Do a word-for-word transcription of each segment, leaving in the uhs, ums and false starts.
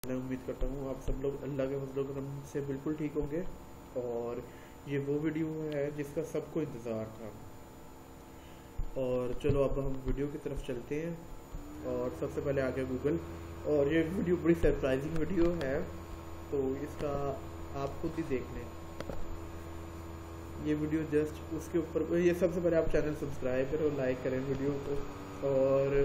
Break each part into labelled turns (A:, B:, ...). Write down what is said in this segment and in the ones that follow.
A: मैं उम्मीद करता हूँ आप सब लोग अल्लाह के फजल करम से बिल्कुल ठीक होंगे। और ये वो वीडियो है जिसका सबको इंतज़ार था। और चलो अब हम वीडियो की तरफ चलते हैं। और सबसे पहले आ गया गूगल। और ये वीडियो बड़ी सरप्राइजिंग वीडियो है, तो इसका आप खुद ही देख लें। ये वीडियो जस्ट उसके ऊपर, ये सबसे पहले आप चैनल सब्सक्राइब करें और लाइक करें वीडियो को। और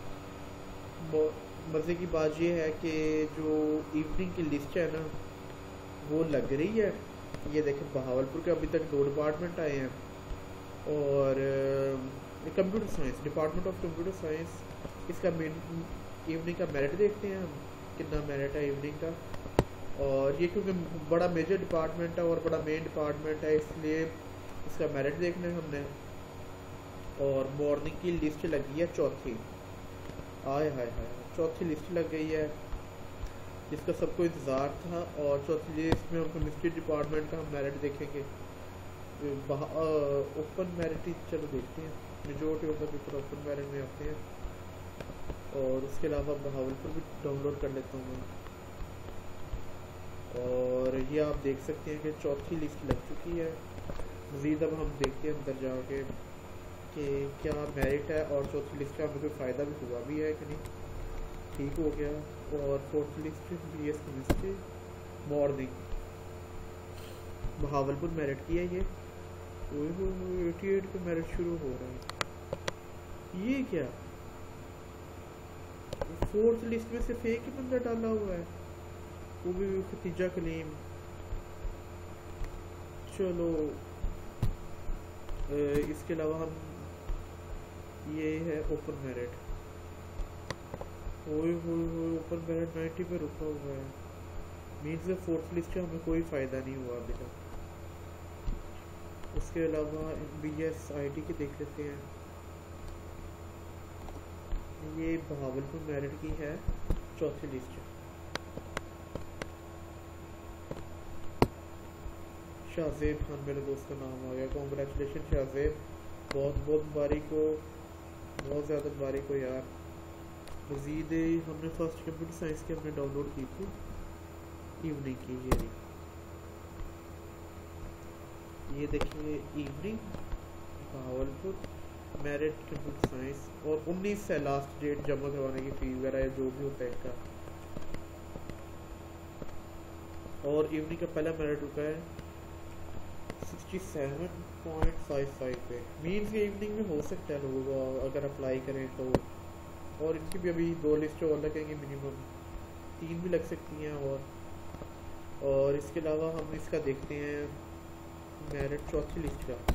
A: मज़े की बात ये है कि जो इवनिंग की लिस्ट है ना वो लग रही है। ये देखें, बहावलपुर के अभी तक दो डिपार्टमेंट आए हैं। और computer science, department of computer science, इसका मेन इवनिंग का मेरिट देखते हैं हम, कितना मेरिट है इवनिंग का। और ये क्योंकि बड़ा मेजर डिपार्टमेंट है और बड़ा मेन डिपार्टमेंट है, इसलिए इसका मेरिट देखना है हमने। और मॉर्निंग की लिस्ट लगी है चौथी, आय हाय हाय, चौथी लिस्ट लग गई है जिसका सबको इंतज़ार था। और चौथी लिस्ट में हम केमिस्ट्री डिपार्टमेंट का हम मेरिट देखेंगे। ओपन मेरिट चलो देखते हैं, majority of the paper open merit में आते हैं। और उसके अलावा बहावलपुर भी डाउनलोड कर लेता हूँ मैं। और ये आप देख सकते हैं कि चौथी लिस्ट लग चुकी है। मज़ीद अब हम देखते हैं अंदर जाके कि क्या मेरिट है और चौथी लिस्ट का हमें कोई फ़ायदा भी हुआ भी है कि नहीं, ठीक हो गया। और fourth list B S chemistry morning Bahawalpur merit की है। ये एटी एट का मेरिट शुरू हो रहा है। ये क्या, फोर्थ लिस्ट में सिर्फ एक ही बंदा डाला हुआ है, वो भी खतीजा कलीम। चलो इसके अलावा हम, ये है ओपन मेरिट। ओए होए, ओपन मेरिट नाइन्टी पे रुका हुआ है। मीन्स फोर्थ लिस्ट का हमें कोई फ़ायदा नहीं हुआ अभी तक। उसके अलावा बी एस आई टी के देख लेते हैं। ये बहावलपुर मेरिट की है चौथी लिस्ट। शाहजेब खान मेरे दोस्त का नाम आ गया, कॉन्ग्रेचुलेशन शाहजेब, बहुत बहुत मुबारक हो, बहुत ज़्यादा मुबारक हो यार। मज़ीद हमने फर्स्ट कंप्यूटर साइंस की हमने डाउनलोड की थी इवनिंग की। ये ये देखिए evening Bahawalpur merit computer science. और उन्नीस से लास्ट डेट जमा करवाने की फ़ी वगैरह जो भी होता है इसका। और इवनिंग का पहला मेरिट रुका है sixty seven point five five पे। मीन्स ये इवनिंग में हो सकता है लोगों को अगर अप्लाई करें तो। और इनकी भी अभी दो लिस्ट और लगेंगी, मिनिमम तीन भी लग सकती हैं। और और इसके अलावा हम इसका देखते हैं मेरिट चौथी लिस्ट का।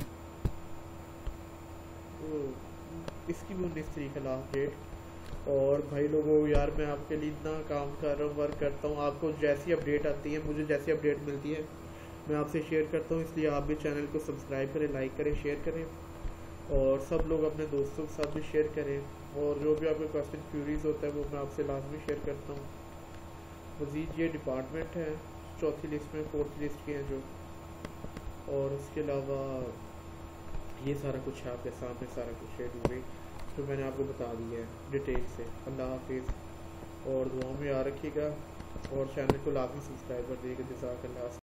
A: इसकी भी उन्नीस तारीख है लास्ट डेट। और भाई लोगों यार, मैं आपके लिए इतना काम कर रहा हूँ, वर्क करता हूँ, आपको जैसी अपडेट आती है, मुझे जैसी अपडेट मिलती है मैं आपसे शेयर करता हूँ। इसलिए आप भी चैनल को सब्सक्राइब करें, लाइक करें, शेयर करें। और सब लोग अपने दोस्तों के साथ भी शेयर करें। और जो भी आपके क्वेश्चन क्यूरीज होता है वो मैं आपसे लाजमी शेयर करता हूँ। मज़ीद ये डिपार्टमेंट है चौथी लिस्ट में, फोर्थ लिस्ट के हैं जो। और उसके अलावा ये सारा कुछ है आपके सामने, सारा कुछ शेयर हुए जो मैंने आपको बता दिया है डिटेल से। अल्लाह हाफिज़ और दुआ में याद रखिएगा। और चैनल को लाजमी सब्सक्राइब कर दीजिएगा। जज़ाकल्लाह।